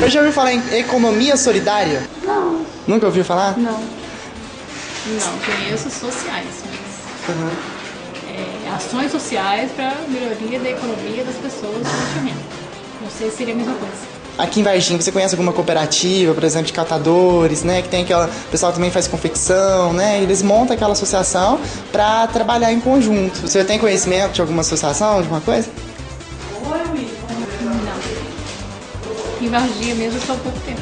Eu já ouviu falar em economia solidária? Não. Nunca ouviu falar? Não. Não, conheço sociais, mas ações sociais para melhoria da economia das pessoas com baixa renda. Não sei se seria a mesma coisa. Aqui em Varginha, você conhece alguma cooperativa, por exemplo, de catadores, né? Que tem aquela... O pessoal também faz confecção, né? Eles montam aquela associação para trabalhar em conjunto. Você tem conhecimento de alguma associação, de alguma coisa? Não. Em Varginha mesmo, só há pouco tempo.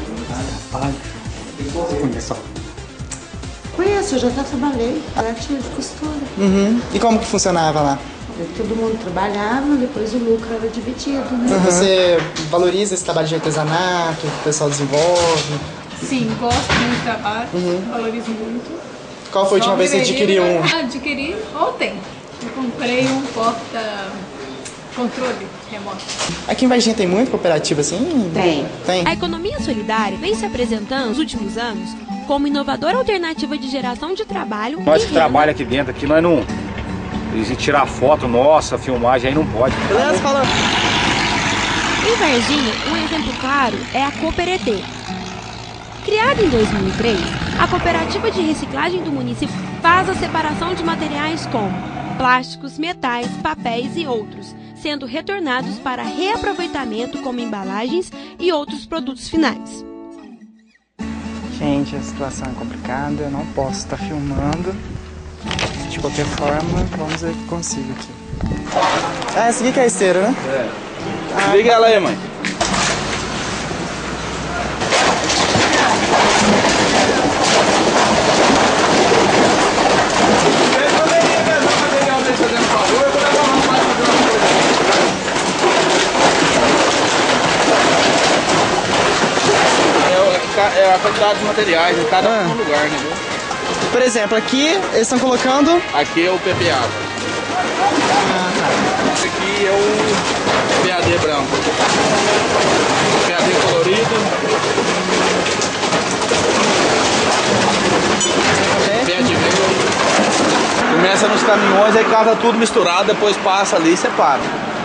Conheço, eu já até trabalhei, era tia de costura. Uhum. E como que funcionava lá? Todo mundo trabalhava, depois o lucro era dividido, né? Você valoriza esse trabalho de artesanato que o pessoal desenvolve? Sim, gosto muito do trabalho, valorizo muito. Qual foi a última vez que você adquiriu um? Adquiri ontem. Eu comprei um porta-controle remoto. Aqui em Varginha tem muita cooperativa assim? Tem. A economia solidária vem se apresentando nos últimos anos como inovadora alternativa de geração de trabalho. Nós que trabalhamos aqui dentro, aqui nós não... E tirar foto nossa, filmagem, aí não pode. Beleza, falou. Em Varginha, um exemplo claro é a Cooperetê. Criada em 2003, a cooperativa de reciclagem do município faz a separação de materiais como plásticos, metais, papéis e outros, sendo retornados para reaproveitamento como embalagens e outros produtos finais. Gente, a situação é complicada, eu não posso estar filmando. De qualquer forma, vamos ver o que consigo aqui. Ah, essa aqui que é a esteira, né? Liga ela aí, mãe. É a quantidade de materiais em cada lugar, né? Por exemplo, aqui eles estão colocando... Aqui é o PPA. Esse aqui é o PAD branco. PAD colorido. PAD verde. Começa nos caminhões, aí casa tudo misturado, depois passa ali e separa.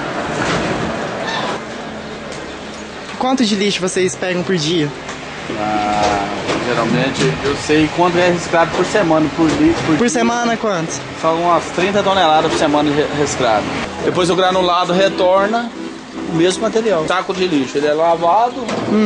Quanto de lixo vocês pegam por dia? Geralmente eu sei quanto é reciclado por semana. Por semana quanto? São umas 30 toneladas por semana de reciclado. Depois o granulado retorna o mesmo material. Saco de lixo, ele é lavado,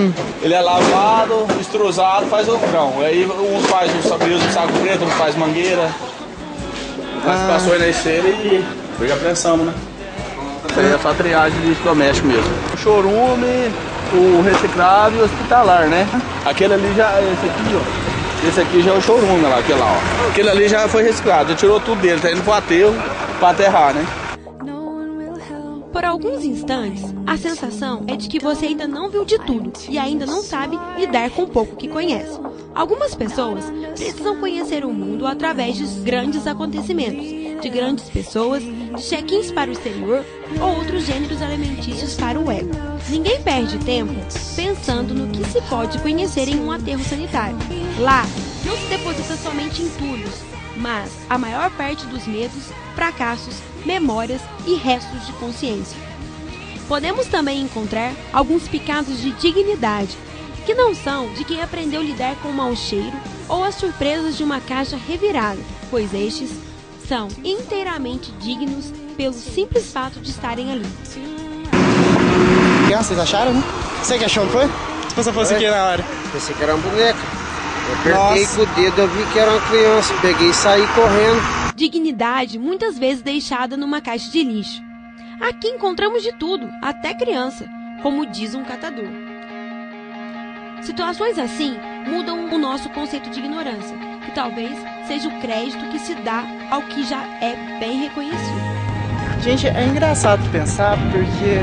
extrusado, faz o grão. Aí uns faz o saco preto, outros faz mangueira. Nós passou aí na esteira e já prensamos, né? Isso aí é só triagem de lixo doméstico mesmo. O chorume, o reciclado e o hospitalar, né? Aquele ali já, esse aqui já é o chorume lá, aquele lá, ó. Aquele ali já foi reciclado, já tirou tudo dele, tá indo pro aterro pra aterrar, né? Por alguns instantes, a sensação é de que você ainda não viu de tudo e ainda não sabe lidar com o pouco que conhece. Algumas pessoas precisam conhecer o mundo através de grandes acontecimentos, de grandes pessoas, de check-ins para o exterior ou outros gêneros alimentícios para o ego. Ninguém perde tempo pensando no que se pode conhecer em um aterro sanitário. Lá, não se deposita somente entulhos, mas a maior parte dos medos, fracassos, memórias e restos de consciência. Podemos também encontrar alguns picados de dignidade, que não são de quem aprendeu a lidar com o mau cheiro ou as surpresas de uma caixa revirada, pois estes são inteiramente dignos pelo simples fato de estarem ali. Vocês acharam, né? Você que achou, não foi? Se você fosse aqui na hora. Pensei que era uma boneca. Eu apertei com o dedo, eu vi que era uma criança. Peguei e saí correndo. Dignidade muitas vezes deixada numa caixa de lixo. Aqui encontramos de tudo, até criança, como diz um catador. Situações assim mudam o nosso conceito de ignorância, que talvez seja o crédito que se dá ao que já é bem reconhecido. Gente, é engraçado pensar porque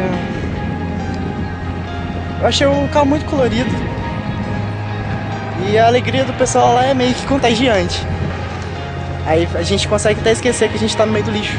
eu achei o local muito colorido e a alegria do pessoal lá é meio que contagiante. Aí a gente consegue até esquecer que a gente está no meio do lixo.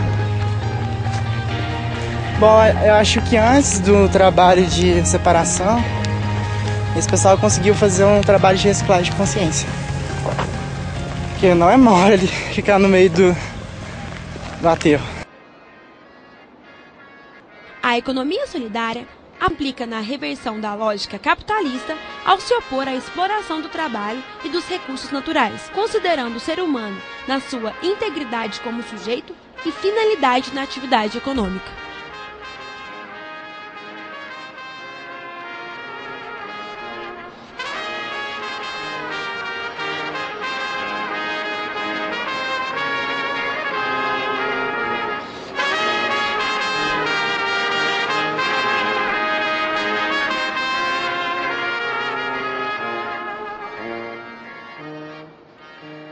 Bom, eu acho que antes do trabalho de separação, esse pessoal conseguiu fazer um trabalho de reciclagem de consciência. Porque não é mole ficar no meio do aterro. A economia solidária aplica na reversão da lógica capitalista ao se opor à exploração do trabalho e dos recursos naturais, considerando o ser humano na sua integridade como sujeito e finalidade na atividade econômica.